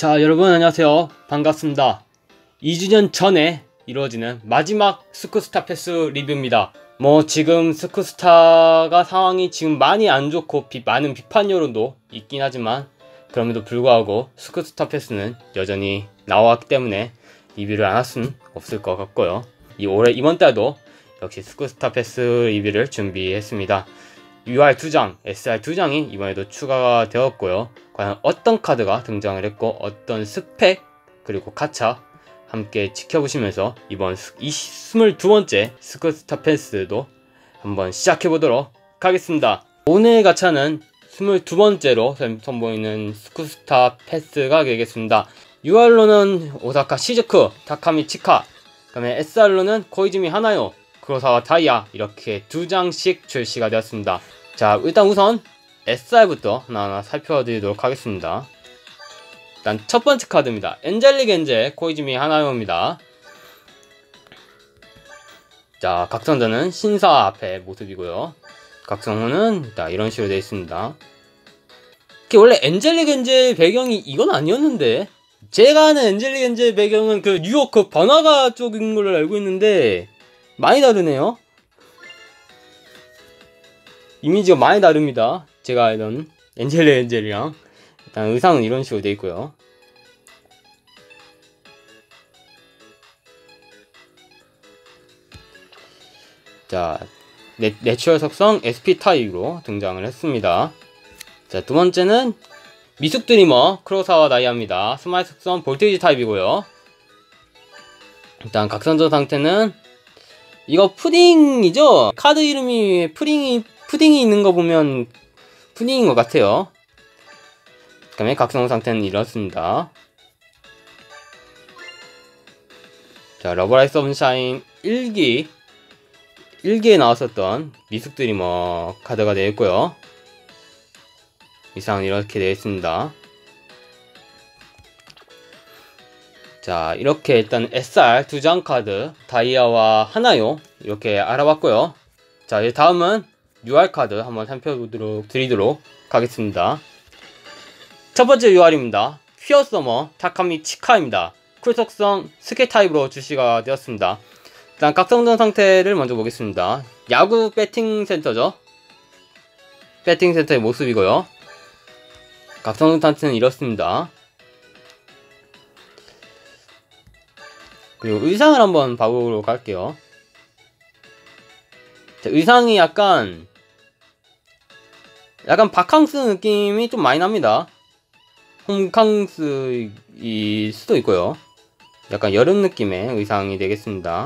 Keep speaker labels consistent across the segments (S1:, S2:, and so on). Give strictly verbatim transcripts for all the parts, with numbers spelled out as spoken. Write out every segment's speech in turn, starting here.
S1: 자, 여러분 안녕하세요. 반갑습니다. 이 주년 전에 이루어지는 마지막 스쿠스타 패스 리뷰입니다. 뭐 지금 스쿠스타가 상황이 지금 많이 안 좋고 비, 많은 비판 여론도 있긴 하지만 그럼에도 불구하고 스쿠스타 패스는 여전히 나왔기 때문에 리뷰를 안 할 수는 없을 것 같고요. 이 올해 이번 달도 역시 스쿠스타 패스 리뷰를 준비했습니다. 유알 두 장, 에스알 두 장이 이번에도 추가가 되었고요. 과연 어떤 카드가 등장을 했고 어떤 스펙 그리고 가차 함께 지켜보시면서 이번 이십이 번째 스쿠스타 패스도 한번 시작해보도록 하겠습니다. 오늘 가차는 이십이 번째로 선보이는 스쿠스타 패스가 되겠습니다. 유알로는 오사카 시즈쿠, 타카미 치카, 그 다음에 에스알로는 코이즈미 하나요, 쿠로사와 다이아 이렇게 두 장씩 출시가 되었습니다. 자, 일단 우선 에스알부터 하나하나 살펴드리도록 하겠습니다. 일단 첫 번째 카드입니다. 엔젤릭 엔젤 코이즈미 하나요입니다. 자, 각성전은 신사 앞에 모습이고요. 각성후는 일단 이런 식으로 되어 있습니다. 원래 엔젤릭 엔젤 배경이 이건 아니었는데, 제가 아는 엔젤릭 엔젤 배경은 그 뉴욕 그 번화가 쪽인 걸로 알고 있는데 많이 다르네요. 이미지가 많이 다릅니다. 제가 알던 엔젤릭 엔젤이랑. 일단 의상은 이런 식으로 되어 있고요. 자, 내, 내추럴 속성 에스피 타입으로 등장을 했습니다. 자, 두 번째는 미숙 드리머 쿠로사와 다이아입니다. 스마일 속성 볼테이지 타입이고요. 일단 각성전 상태는 이거 푸딩이죠? 카드 이름이 푸딩이, 푸딩이 있는 거 보면 푸딩인 것 같아요. 그 다음에 각성 상태는 이렇습니다. 자, 러브라이트 선샤인 일 기 일 기에 나왔었던 미숙 드리머 카드가 되어 있고요. 이상은 이렇게 되어 있습니다. 자, 이렇게 일단 에스알 두 장 카드 다이아와 하나요 이렇게 알아봤고요. 자, 이제 다음은 유알 카드 한번 살펴보도록 드리도록 하겠습니다. 첫 번째 유알입니다. 퓨어 서머 타카미 치카입니다. 쿨 속성 스킬 타입으로 출시가 되었습니다. 일단 각성전 상태를 먼저 보겠습니다. 야구 배팅 센터죠. 배팅 센터의 모습이고요. 각성전 상태는 이렇습니다. 그리고 의상을 한번 봐보도록 할게요. 자, 의상이 약간 약간 바캉스 느낌이 좀 많이 납니다. 홈캉스일 수도 있고요. 약간 여름 느낌의 의상이 되겠습니다.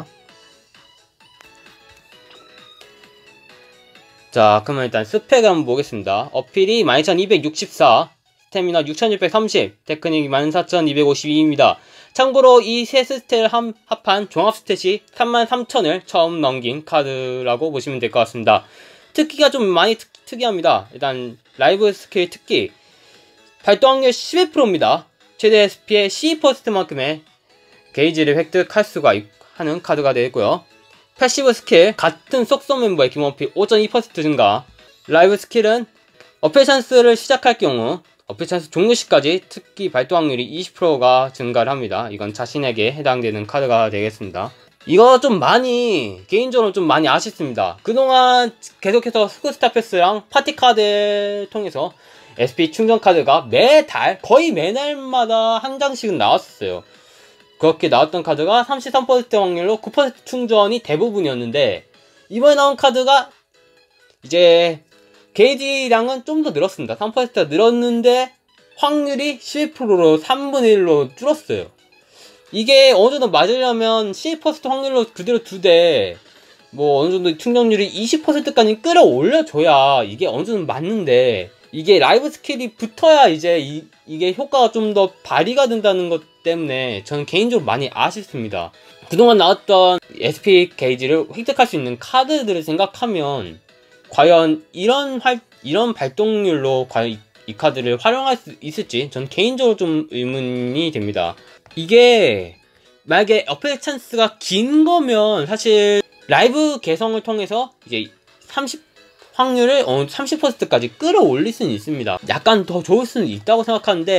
S1: 자, 그러면 일단 스펙을 한번 보겠습니다. 어필이 만 이천이백육십사, 스태미나 육천육백삼십, 테크닉 만 사천이백오십이입니다. 참고로 이 세 스탯을 합한 종합 스탯이 삼만 삼천을 처음 넘긴 카드라고 보시면 될 것 같습니다. 특기가 좀 많이 특, 특이합니다. 일단 라이브 스킬 특기 발동 확률 십일 퍼센트입니다. 최대 에스피의 십이 퍼센트만큼의 게이지를 획득할 수가 하는 카드가 되어 있고요. 패시브 스킬 같은 속성 멤버의 기본피 오 점 이 퍼센트 증가. 라이브 스킬은 어필 찬스를 시작할 경우 어필 찬스 종료 시까지 특기 발동 확률이 이십 퍼센트가 증가를 합니다. 이건 자신에게 해당되는 카드가 되겠습니다. 이거 좀 많이 개인적으로 좀 많이 아쉽습니다. 그동안 계속해서 스쿠스타 패스랑 파티 카드를 통해서 에스피 충전 카드가 매달 거의 매날마다 한 장씩은 나왔었어요. 그렇게 나왔던 카드가 삼십삼 퍼센트 확률로 구 퍼센트 충전이 대부분이었는데, 이번에 나온 카드가 이제 게이지량은 좀 더 늘었습니다. 삼 퍼센트가 늘었는데 확률이 십일 퍼센트로 삼분의 일로 줄었어요. 이게 어느 정도 맞으려면 십이 퍼센트 확률로 그대로 두되 뭐 어느 정도 충전율이 이십 퍼센트까지 끌어올려줘야 이게 어느 정도 맞는데, 이게 라이브 스킬이 붙어야 이제 이, 이게 효과가 좀 더 발휘가 된다는 것 때문에 저는 개인적으로 많이 아쉽습니다. 그동안 나왔던 에스피 게이지를 획득할 수 있는 카드들을 생각하면 과연 이런 활, 이런 발동률로 과연 이, 이 카드를 활용할 수 있을지 전 개인적으로 좀 의문이 됩니다. 이게 만약에 어필 찬스가 긴 거면 사실 라이브 개성을 통해서 이제 삼십 확률을 어, 삼십 퍼센트까지 끌어올릴 수는 있습니다. 약간 더 좋을 수는 있다고 생각하는데,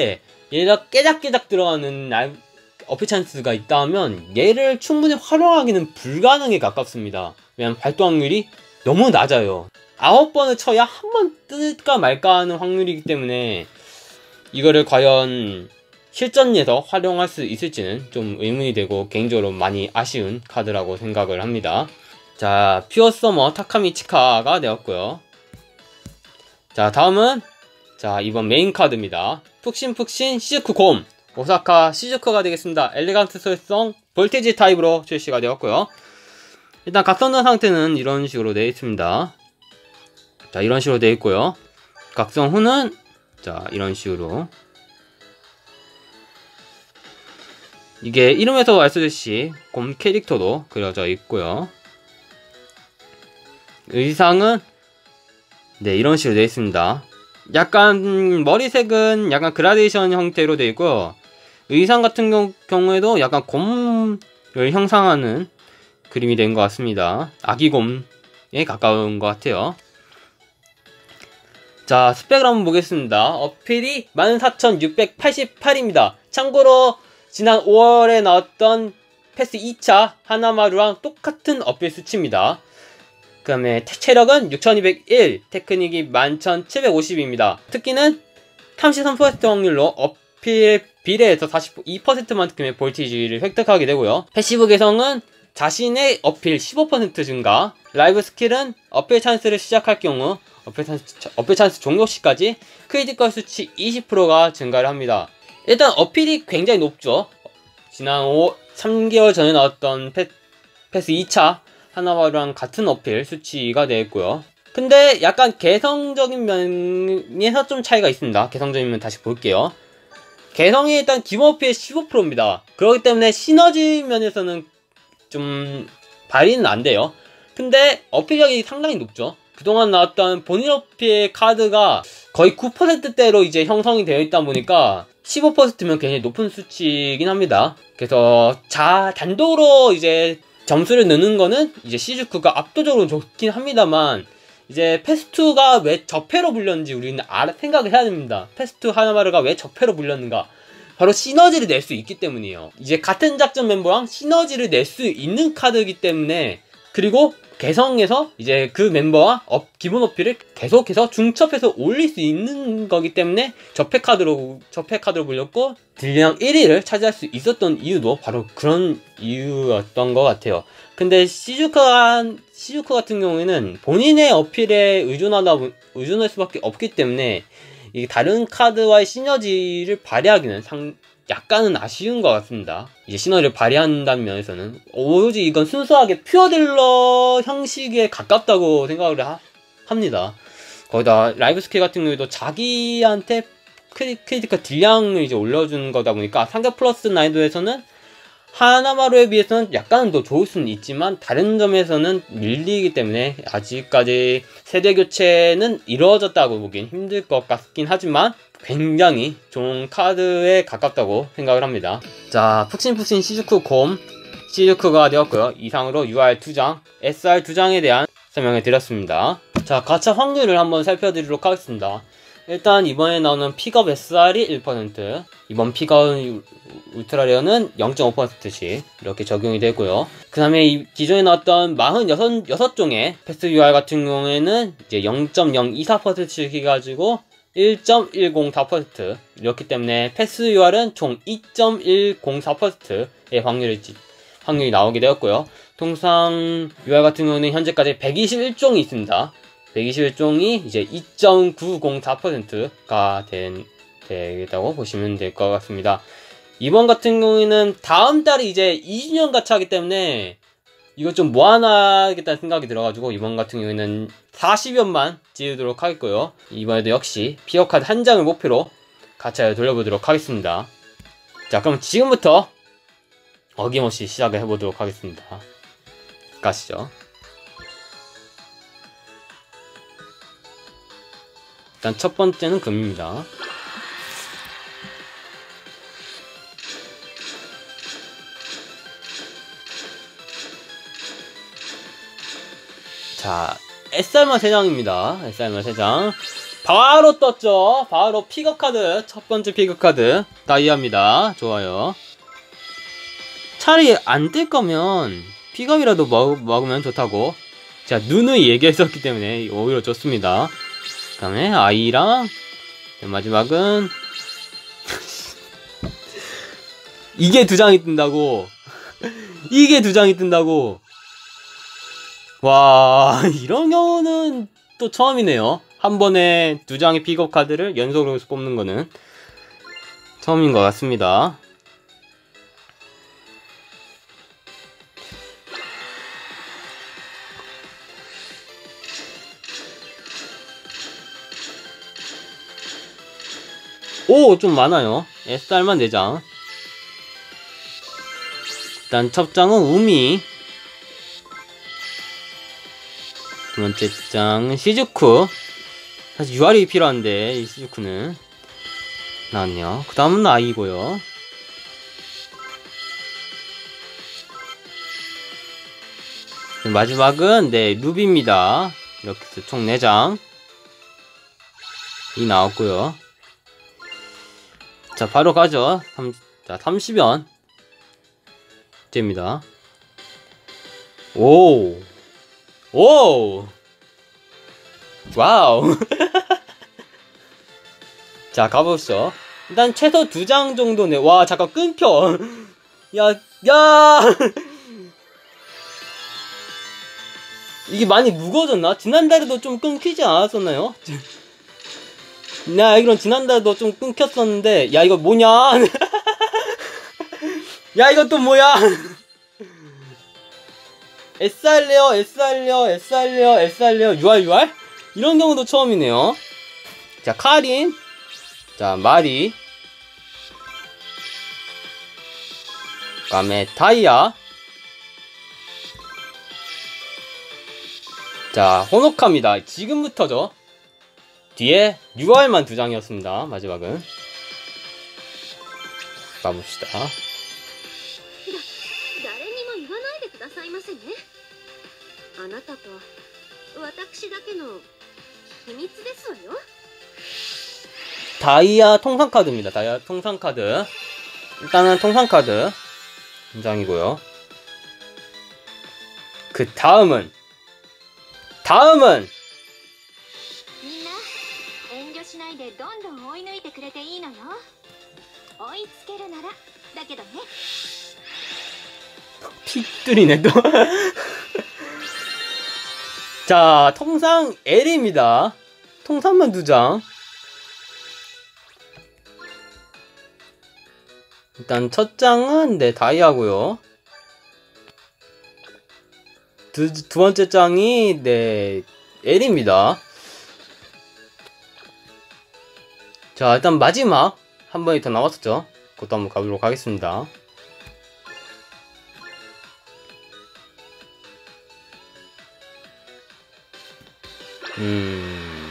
S1: 얘가 깨작깨작 들어가는 어필 찬스가 있다면 얘를 충분히 활용하기는 불가능에 가깝습니다. 왜냐면 발동 확률이 너무 낮아요. 아홉 번을 쳐야 한 번 뜰까 말까 하는 확률이기 때문에 이거를 과연 실전에서 활용할 수 있을지는 좀 의문이 되고 개인적으로 많이 아쉬운 카드라고 생각을 합니다. 자, 퓨어 서머 타카미 치카가 되었고요. 자, 다음은 자 이번 메인 카드입니다. 푹신푹신 시즈쿠 곰 오사카 시즈쿠가 되겠습니다. 엘레강트 소유성 볼테이지 타입으로 출시가 되었고요. 일단 각성된 상태는 이런 식으로 되어 있습니다. 자, 이런 식으로 되어 있고요. 각성 후는 자 이런 식으로, 이게 이름에서 알 수 있듯이 곰 캐릭터도 그려져 있고요. 의상은 네 이런 식으로 되어 있습니다. 약간 머리색은 약간 그라데이션 형태로 되어 있고요. 의상 같은 경우, 경우에도 약간 곰을 형상하는 그림이 된 것 같습니다. 아기곰에 가까운 것 같아요. 자, 스펙을 한번 보겠습니다. 어필이 만 사천육백팔십팔입니다. 참고로 지난 오월에 나왔던 패스 이 차 하나마루랑 똑같은 어필 수치입니다. 그 다음에 체력은 육천이백일, 테크닉이 만 천칠백오십입니다. 특기는 삼십삼 퍼센트 확률로 어필 비례해서 사십이 퍼센트만큼의 볼티지를 획득하게 되고요. 패시브 개성은 자신의 어필 십오 퍼센트 증가, 라이브 스킬은 어필 찬스를 시작할 경우 어필 찬스, 어필 찬스 종료 시까지 크리티컬 수치 이십 퍼센트가 증가를 합니다. 일단 어필이 굉장히 높죠. 지난 오, 삼 개월 전에 나왔던 패, 패스 이 차 하나마루랑 같은 어필 수치가 되었고요. 근데 약간 개성적인 면에서 좀 차이가 있습니다. 개성적인 면 다시 볼게요. 개성이 일단 기본 어필 십오 퍼센트입니다. 그렇기 때문에 시너지 면에서는 좀 발휘는 안 돼요. 근데 어필력이 상당히 높죠. 그동안 나왔던 본인 어필 카드가 거의 구 퍼센트대로 이제 형성이 되어 있다 보니까 십오 퍼센트면 굉장히 높은 수치이긴 합니다. 그래서 자 단독으로 이제 점수를 넣는 거는 이제 시즈쿠가 압도적으로 좋긴 합니다만, 이제 패스투가 왜 저패로 불렸는지 우리는 알아, 생각을 해야 됩니다. 패스투 하나마루가 왜 저패로 불렸는가? 바로 시너지를 낼 수 있기 때문이에요. 이제 같은 작전 멤버랑 시너지를 낼 수 있는 카드이기 때문에, 그리고 개성에서 이제 그 멤버와 업, 기본 어필을 계속해서 중첩해서 올릴 수 있는 거기 때문에 저패 카드로 저패 카드로 불렸고 딜량 일 위를 차지할 수 있었던 이유도 바로 그런 이유였던 것 같아요. 근데 시즈쿠 시즈쿠 같은 경우에는 본인의 어필에 의존하다 의존할 수밖에 없기 때문에 이 다른 카드와의 시너지를 발휘하기는 상 약간은 아쉬운 것 같습니다. 이제 시너지를 발휘한다는 면에서는 오로지 이건 순수하게 퓨어딜러 형식에 가깝다고 생각을 하, 합니다. 거기다 라이브 스킬 같은 경우에도 자기한테 크리, 크리티컬 딜량을 이제 올려주는 거다 보니까 상대 플러스 난이도에서는 하나마루에 비해서는 약간은 더 좋을 수는 있지만 다른 점에서는 밀리기 때문에 아직까지 세대 교체는 이루어졌다고 보긴 힘들 것 같긴 하지만 굉장히 좋은 카드에 가깝다고 생각을 합니다. 자, 푹신푹신 시즈쿠 곰 시즈쿠가 되었고요. 이상으로 유알 두 장, 에스알 두 장에 대한 설명을 드렸습니다. 자, 가차 확률을 한번 살펴드리도록 하겠습니다. 일단 이번에 나오는 픽업 에스알이 일 퍼센트, 이번 픽업 울트라레어는 영 점 오 퍼센트씩 이렇게 적용이 되고요. 그 다음에 기존에 나왔던 사십육 종의 패스 유알 같은 경우에는 이제 영 점 영이사 퍼센트씩 해가지고 일 점 일공사 퍼센트, 이렇기 때문에 패스 유알은 총 이 점 일공사 퍼센트의 확률이, 확률이 나오게 되었고요. 통상 유알 같은 경우는 현재까지 백이십일 종이 있습니다. 백이십일 종이 이제 이 점 구공사 퍼센트가 된, 되겠다고 보시면 될 것 같습니다. 이번 같은 경우에는 다음 달이 이제 이 주년 가차이기 때문에 이거 좀 모아놔야겠다는 생각이 들어가지고 이번 같은 경우에는 사십연만 지우도록 하겠고요. 이번에도 역시 피어카드 한 장을 목표로 가차를 돌려보도록 하겠습니다. 자, 그럼 지금부터 어김없이 시작을 해보도록 하겠습니다. 가시죠. 일단 첫 번째는 금입니다. 자, 에스알만 세 장입니다. 에스알만 세 장. 바로 떴죠. 바로 픽업 카드, 첫 번째 픽업 카드 다이아입니다. 좋아요. 차라리 안 뜰 거면 픽업이라도 먹, 먹으면 좋다고 제가 누누이 얘기했었기 때문에 오히려 좋습니다. 그 다음에 아이랑 마지막은 이게 두 장이 뜬다고. 이게 두 장이 뜬다고. 와, 이런 경우는 또 처음이네요. 한 번에 두 장의 픽업 카드를 연속으로 뽑는 거는 처음인 것 같습니다. 오, 좀 많아요. 에스알만 네 장. 일단 첫 장은 우미. 두 번째 장은 시즈쿠. 사실 유알이 필요한데 이 시즈쿠는 나왔네요. 그 다음은 아이고요. 마지막은 네 루비입니다. 이렇게 해서 총 네 장이 나왔고요. 자, 바로 가죠. 삼, 자, 삼십 연째입니다. 오! 오! 와우! 자, 가보시죠. 일단 최소 두 장 정도네. 와, 잠깐 끊겨! 야, 야! 이게 많이 무거워졌나? 지난달에도 좀 끊기지 않았었나요? 나 알기론 지난달에도 좀 끊겼었는데, 야, 이거 뭐냐? 야, 이거 또 뭐야? 에스알레어, 에스알레어, 에스알레어, 에스알레어, 유알, 유알? 이런 경우도 처음이네요. 자, 카린. 자, 마리. 그 다음에 다이아. 자, 호노카입니다. 지금부터죠. 뒤에 유알만 두 장이었습니다. 마지막은 가봅시다. 다이아 통상 카드입니다. 다이아 통상 카드. 일단은 통상 카드 한 장이고요. 그 다음은 다음은 픽들이네 또. 자, 통상 L입니다. 통상만 두 장. 일단 첫 장은 네 다이아고요. 두, 두 번째 장이 네 L입니다. 자, 일단 마지막 한 번이 더 남았었죠. 그것도 한번 가보도록 하겠습니다. 음...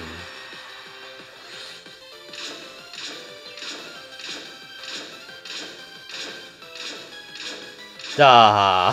S1: 자...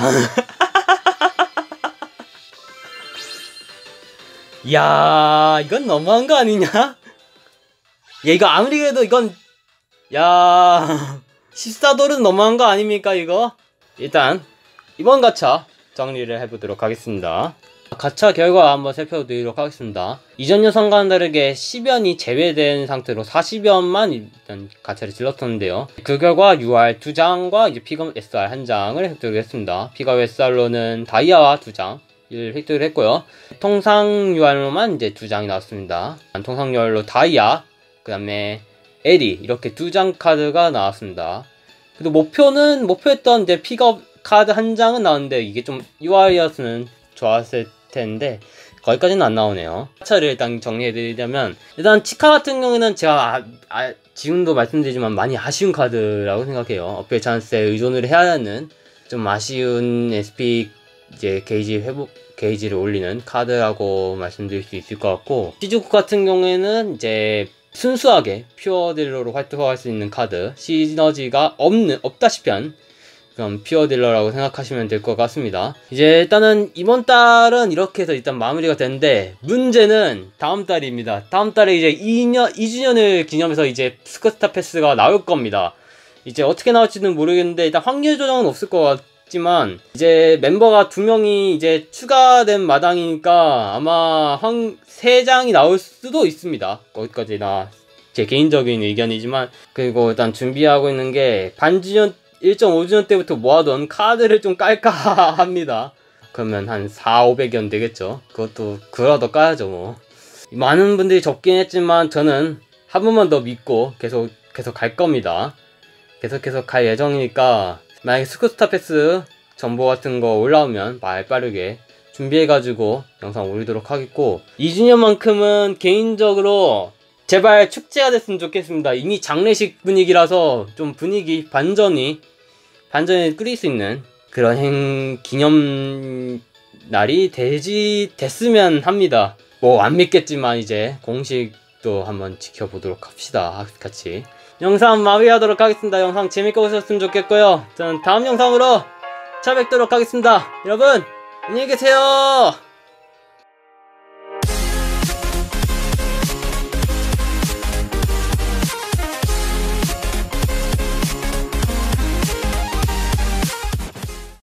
S1: 야, 이건 너무한 거 아니냐? 야, 이거 아무리 그래도 이건 야... 십사 돌은 너무한 거 아닙니까 이거? 일단 이번 가차 정리를 해보도록 하겠습니다. 가차 결과 한번 살펴보도록 하겠습니다. 이전 영상과는 다르게 십 연이 제외된 상태로 사십 연만 일단 가차를 질렀었는데요. 그 결과 유알 두 장과 이제 픽업 에스알 한 장을 획득을 했습니다. 픽업 에스알로는 다이아와 두 장을 획득을 했고요. 통상 유알로만 이제 두 장이 나왔습니다. 통상 유알로 다이아, 그 다음에 에리 이렇게 두 장 카드가 나왔습니다. 그래도 목표는 목표했던 이제 픽업 카드 한 장은 나왔는데 이게 좀 유알이었으면 좋았을 텐데 거기까지는 안 나오네요. 차를 일단 정리해드리자면 일단 치카 같은 경우에는 제가 아, 아, 지금도 말씀드리지만 많이 아쉬운 카드라고 생각해요. 어필 찬스에 의존을 해야 하는 좀 아쉬운 에스피 이제 게이지 회복 게이지를 올리는 카드라고 말씀드릴 수 있을 것 같고, 시즈쿠 같은 경우에는 이제 순수하게 퓨어 딜러로 활동할 수 있는 카드, 시너지가 없는 없다시피 한 그럼 퓨어 딜러라고 생각하시면 될 것 같습니다. 이제 일단은 이번 달은 이렇게 해서 일단 마무리가 됐는데, 문제는 다음 달입니다. 다음 달에 이제 이 년, 이 주년을 기념해서 이제 스쿼스타 패스가 나올 겁니다. 이제 어떻게 나올지는 모르겠는데, 일단 확률 조정은 없을 것 같지만, 이제 멤버가 두 명이 이제 추가된 마당이니까 아마 한 세 장이 나올 수도 있습니다. 거기까지나 제 개인적인 의견이지만, 그리고 일단 준비하고 있는 게 반주년 일 점 오 주년 때부터 모아둔 카드를 좀 깔까 합니다. 그러면 한 사, 오백 연 되겠죠. 그것도 그라도 까야죠 뭐. 많은 분들이 접긴 했지만 저는 한 번만 더 믿고 계속 계속 갈 겁니다. 계속해서 갈 예정이니까, 만약에 스쿠스타 패스 정보 같은 거 올라오면 말 빠르게 준비해가지고 영상 올리도록 하겠고, 이 주년만큼은 개인적으로 제발 축제가 됐으면 좋겠습니다. 이미 장례식 분위기라서 좀 분위기 반전이 반전이 끓일 수 있는 그런 행 기념 날이 되지 됐으면 합니다. 뭐 안 믿겠지만 이제 공식도 한번 지켜보도록 합시다. 같이 영상 마무리하도록 하겠습니다. 영상 재밌게 보셨으면 좋겠고요. 저는 다음 영상으로 찾아뵙도록 하겠습니다. 여러분 안녕히 계세요.